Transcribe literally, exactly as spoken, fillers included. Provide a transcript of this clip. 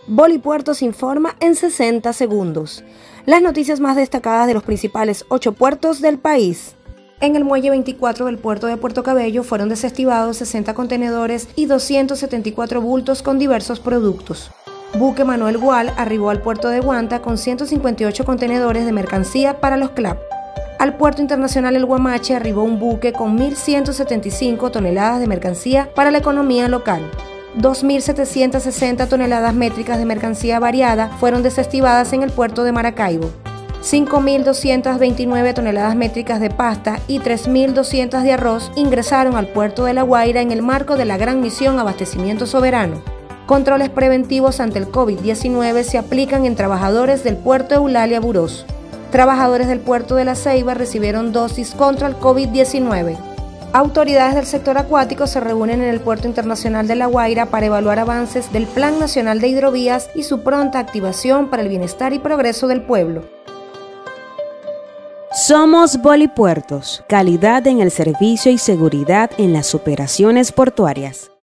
Bolipuertos informa en sesenta segundos. Las noticias más destacadas de los principales ocho puertos del país. En el muelle veinticuatro del puerto de Puerto Cabello fueron desestivados sesenta contenedores y doscientos setenta y cuatro bultos con diversos productos. Buque Manuel Gual arribó al puerto de Guanta con ciento cincuenta y ocho contenedores de mercancía para los C L A P. Al puerto internacional El Guamache arribó un buque con mil ciento setenta y cinco toneladas de mercancía para la economía local. dos mil setecientas sesenta toneladas métricas de mercancía variada fueron desestivadas en el puerto de Maracaibo. cinco mil doscientas veintinueve toneladas métricas de pasta y tres mil doscientas de arroz ingresaron al puerto de La Guaira en el marco de la Gran Misión Abastecimiento Soberano. Controles preventivos ante el COVID diecinueve se aplican en trabajadores del puerto Eulalia Burós. Trabajadores del puerto de La Ceiba recibieron dosis contra el COVID diecinueve. Autoridades del sector acuático se reúnen en el Puerto Internacional de La Guaira para evaluar avances del Plan Nacional de Hidrovías y su pronta activación para el bienestar y progreso del pueblo. Somos Bolipuertos, calidad en el servicio y seguridad en las operaciones portuarias.